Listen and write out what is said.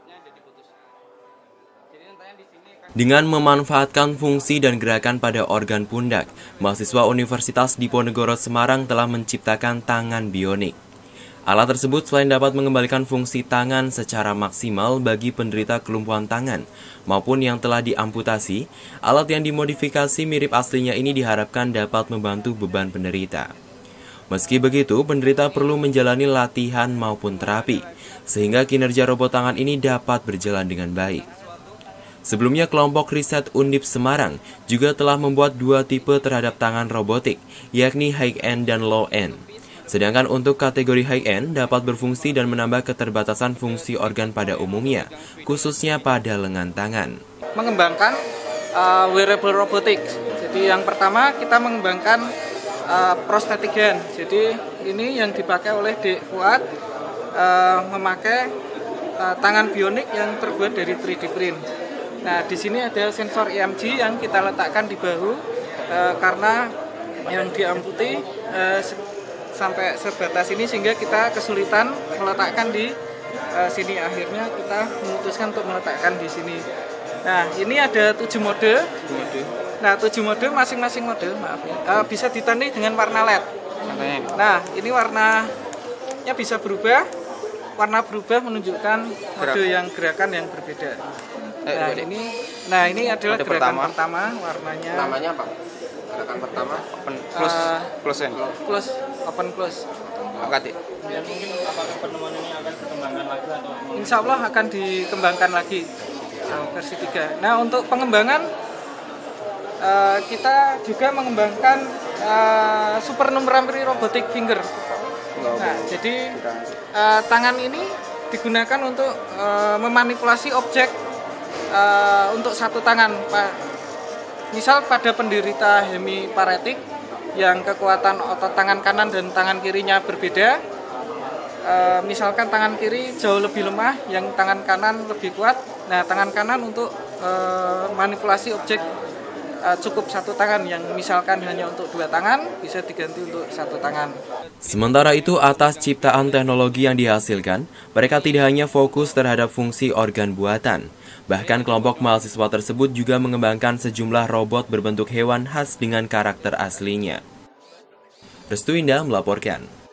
Dengan memanfaatkan fungsi dan gerakan pada organ pundak, mahasiswa Universitas Diponegoro Semarang telah menciptakan tangan bionik. Alat tersebut selain dapat mengembalikan fungsi tangan secara maksimal bagi penderita kelumpuhan tangan maupun yang telah diamputasi, alat yang dimodifikasi mirip aslinya ini diharapkan dapat membantu beban penderita. Meski begitu, penderita perlu menjalani latihan maupun terapi, sehingga kinerja robot tangan ini dapat berjalan dengan baik. Sebelumnya, kelompok riset Undip Semarang juga telah membuat dua tipe terhadap tangan robotik, yakni high-end dan low-end. Sedangkan untuk kategori high-end dapat berfungsi dan menambah keterbatasan fungsi organ pada umumnya, khususnya pada lengan tangan. Mengembangkan wearable robotics. Jadi yang pertama kita mengembangkan prosthetic hand. Jadi ini yang dipakai oleh Dek Fuad, memakai tangan bionik yang terbuat dari 3D print. Nah, di sini ada sensor EMG yang kita letakkan di bahu karena yang diamputi sampai sebatas ini sehingga kita kesulitan meletakkan di sini. Akhirnya kita memutuskan untuk meletakkan di sini. Nah, ini ada 7 mode. Nah, 7 mode, masing-masing mode, bisa ditandai dengan warna LED. Nah, ini warnanya bisa berubah. Warna berubah menunjukkan mode yang gerakan yang berbeda. Nah, ini adalah gerakan pertama, warnanya. Namanya apa? Gerakan pertama open close. Dan mungkin apakah penemuan ini akan dikembangkan lagi atau? Insya Allah akan dikembangkan lagi versi 3. Nah, untuk pengembangan kita juga mengembangkan supernumerary robotic finger. Nah, jadi tangan ini digunakan untuk memanipulasi objek untuk satu tangan. Misal pada penderita hemiparetik yang kekuatan otot tangan kanan dan tangan kirinya berbeda, misalkan tangan kiri jauh lebih lemah, yang tangan kanan lebih kuat. Nah, tangan kanan untuk manipulasi objek cukup satu tangan, yang misalkan hanya untuk 2 tangan bisa diganti untuk 1 tangan. Sementara itu, atas ciptaan teknologi yang dihasilkan, mereka tidak hanya fokus terhadap fungsi organ buatan. Bahkan kelompok mahasiswa tersebut juga mengembangkan sejumlah robot berbentuk hewan khas dengan karakter aslinya. Restu Indah melaporkan.